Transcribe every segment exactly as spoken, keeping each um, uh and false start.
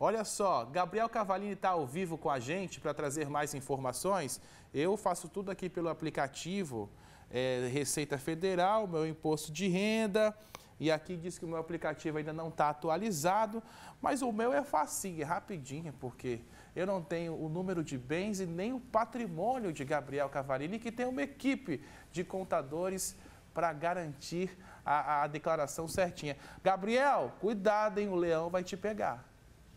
Olha só, Gabriel Cavalini está ao vivo com a gente para trazer mais informações. Eu faço tudo aqui pelo aplicativo é, Receita Federal, meu imposto de renda. E aqui diz que o meu aplicativo ainda não está atualizado, mas o meu é facinho, é rapidinho, porque eu não tenho o número de bens e nem o patrimônio de Gabriel Cavalini, que tem uma equipe de contadores para garantir a, a declaração certinha. Gabriel, cuidado, hein? O leão vai te pegar.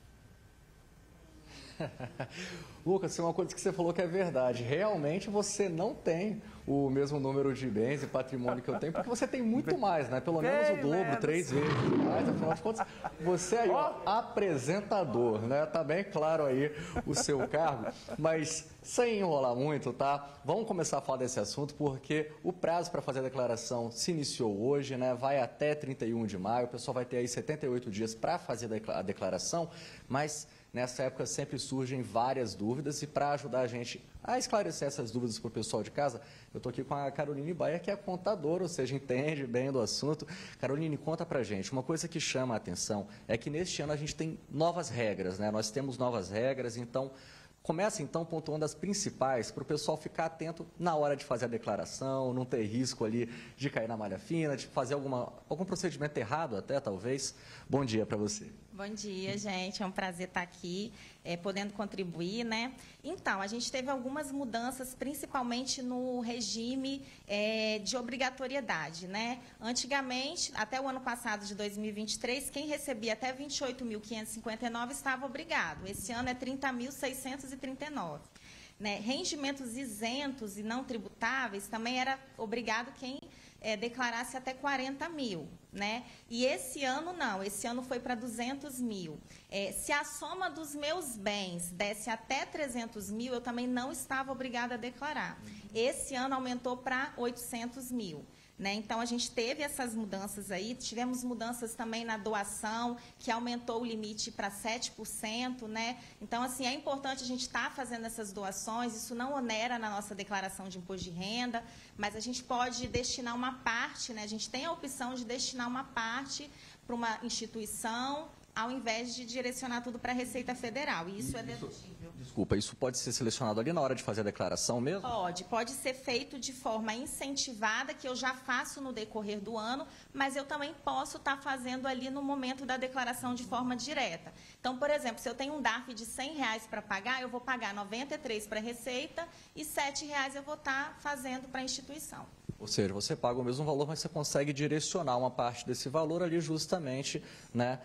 Lucas, uma coisa que você falou que é verdade. Realmente você não tem o mesmo número de bens e patrimônio que eu tenho, porque você tem muito mais, né? Pelo menos o dobro, menos. três vezes mais. Afinal de contas, você aí, ó, apresentador, né? Tá bem claro aí o seu cargo. Mas sem enrolar muito, tá? Vamos começar a falar desse assunto, porque o prazo para fazer a declaração se iniciou hoje, né? Vai até trinta e um de maio. O pessoal vai ter aí setenta e oito dias para fazer a declaração, mas nessa época sempre surgem várias dúvidas e para ajudar a gente a esclarecer essas dúvidas para o pessoal de casa, eu estou aqui com a Caroline Baia, que é contadora, ou seja, entende bem do assunto. Caroline, conta para a gente, uma coisa que chama a atenção é que neste ano a gente tem novas regras, né? Nós temos novas regras, então começa então pontuando as principais para o pessoal ficar atento na hora de fazer a declaração, não ter risco ali de cair na malha fina, de fazer alguma, algum procedimento errado até, talvez. Bom dia para você. Bom dia, gente. É um prazer estar aqui, é, podendo contribuir, né? Então, a gente teve algumas mudanças, principalmente no regime é, de obrigatoriedade, né? Antigamente, até o ano passado de dois mil e vinte e três, quem recebia até vinte e oito mil quinhentos e cinquenta e nove estava obrigado. Esse ano é trinta mil seiscentos e trinta e nove. Né? Rendimentos isentos e não tributáveis também era obrigado quem é, declarasse até quarenta mil. Né? E esse ano não, esse ano foi para duzentos mil. É, se a soma dos meus bens desse até trezentos mil, eu também não estava obrigada a declarar. Esse ano aumentou para oitocentos mil. Né? Então, a gente teve essas mudanças aí, tivemos mudanças também na doação, que aumentou o limite para sete por cento, né? Então, assim, é importante a gente estar fazendo essas doações, isso não onera na nossa declaração de imposto de renda, mas a gente pode destinar uma parte, né? A gente tem a opção de destinar uma parte para uma instituição, ao invés de direcionar tudo para a Receita Federal, e isso é dedutível. Desculpa, isso pode ser selecionado ali na hora de fazer a declaração mesmo? Pode, pode ser feito de forma incentivada, que eu já faço no decorrer do ano, mas eu também posso estar fazendo ali no momento da declaração de forma direta. Então, por exemplo, se eu tenho um D A R F de cem reais para pagar, eu vou pagar noventa e três para a Receita e sete reais eu vou estar fazendo para a instituição. Ou seja, você paga o mesmo valor, mas você consegue direcionar uma parte desse valor ali justamente, né,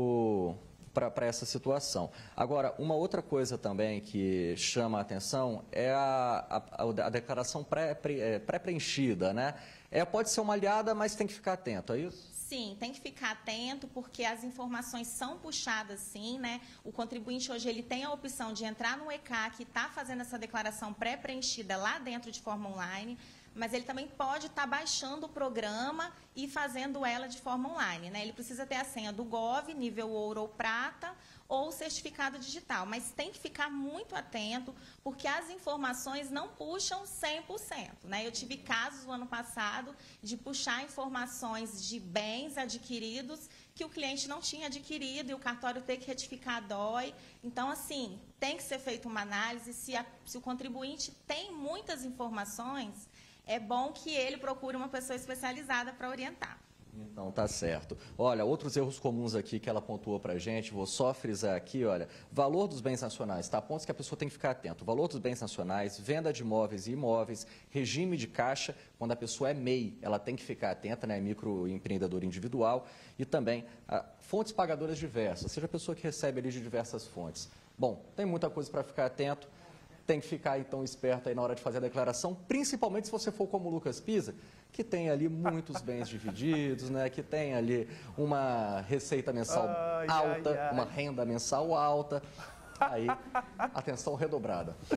para essa situação. Agora, uma outra coisa também que chama a atenção é a, a, a declaração pré-preenchida, né? É, pode ser uma aliada, mas tem que ficar atento, é isso? Sim, tem que ficar atento, porque as informações são puxadas sim, né? O contribuinte hoje ele tem a opção de entrar no E C A C e estar fazendo essa declaração pré-preenchida lá dentro de forma online, mas ele também pode estar baixando o programa e fazendo ela de forma online, né? Ele precisa ter a senha do Gov, nível ouro ou prata, ou certificado digital, mas tem que ficar muito atento, porque as informações não puxam cem por cento, né? Eu tive casos no ano passado de puxar informações de bens adquiridos que o cliente não tinha adquirido e o cartório ter que retificar a D O I. Então, assim, tem que ser feita uma análise. Se, a, se o contribuinte tem muitas informações, é bom que ele procure uma pessoa especializada para orientar. Então, tá certo. Olha, outros erros comuns aqui que ela pontuou para a gente, vou só frisar aqui, olha, valor dos bens nacionais, tá? Pontos que a pessoa tem que ficar atento. Valor dos bens nacionais, venda de imóveis e imóveis, regime de caixa, quando a pessoa é M E I, ela tem que ficar atenta, né? Microempreendedor individual e também a, fontes pagadoras diversas, seja a pessoa que recebe ali de diversas fontes. Bom, tem muita coisa para ficar atento. Tem que ficar, então, esperto aí na hora de fazer a declaração, principalmente se você for como o Lucas Pisa, que tem ali muitos bens divididos, né? Que tem ali uma receita mensal ai, alta, ai, ai. uma renda mensal alta. Aí, atenção redobrada.